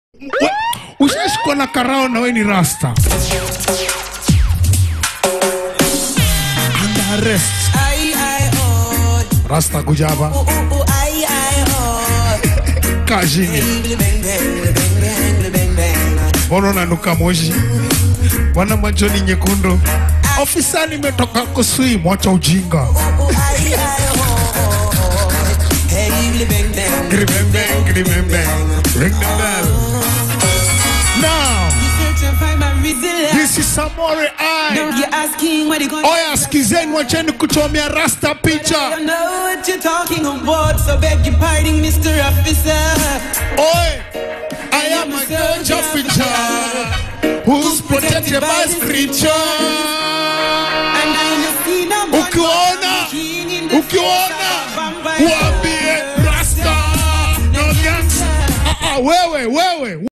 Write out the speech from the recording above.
Ushashikwa na karao na we ni rasta. Under arrest. Rasta kujaba. Kajini. Bono na nuka moji. Wana manjoni nyekundu. Ofisa nimetoka kusui mwacha ujinga. Ring the bell. Now, this is Samore I. Oya skizeni wacheni kuchomea rasta picha. I know what you're talking about, so beg your pardon, Mr. Officer. Oi, I am a ganja pitcher who's protected by scripture. And I know see no one ukiona, wambie rasta, no gangsta. Wewe.